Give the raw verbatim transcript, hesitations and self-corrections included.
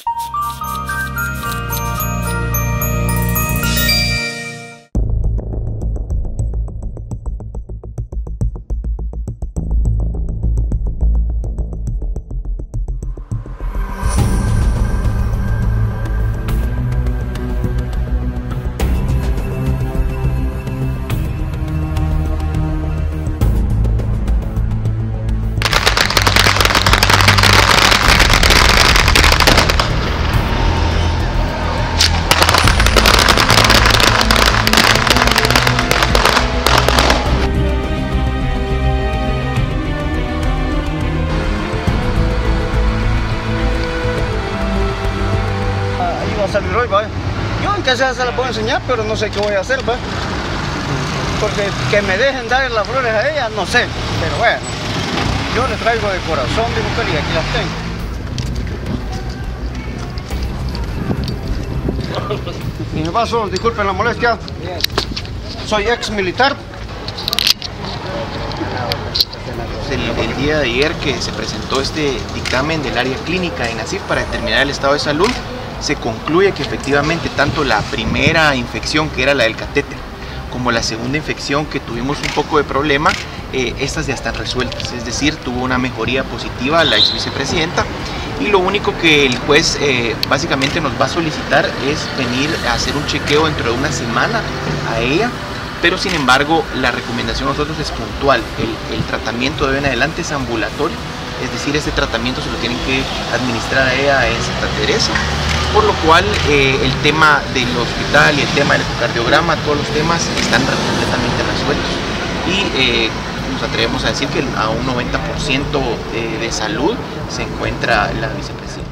A salir hoy, ¿va? Yo aunque sea se las voy a enseñar, pero no sé qué voy a hacer, ¿va? Porque que me dejen dar las flores a ella, no sé, pero bueno, yo le traigo de corazón, dijo que y aquí las tengo. Mi vaso, disculpen la molestia, soy ex militar. El, el día de ayer que se presentó este dictamen del área clínica en ASIF para determinar el estado de salud, se concluye que efectivamente tanto la primera infección, que era la del catéter, como la segunda infección, que tuvimos un poco de problema, eh, estas ya están resueltas, es decir, tuvo una mejoría positiva la ex vicepresidenta, y lo único que el juez eh, básicamente nos va a solicitar es venir a hacer un chequeo dentro de una semana a ella, pero sin embargo la recomendación a nosotros es puntual, el, el tratamiento de hoy en adelante es ambulatorio, es decir, este tratamiento se lo tienen que administrar a ella en Santa Teresa, por lo cual eh, el tema del hospital y el tema del ecocardiograma, todos los temas están completamente resueltos y eh, nos atrevemos a decir que a un noventa por ciento de, de salud se encuentra la vicepresidenta.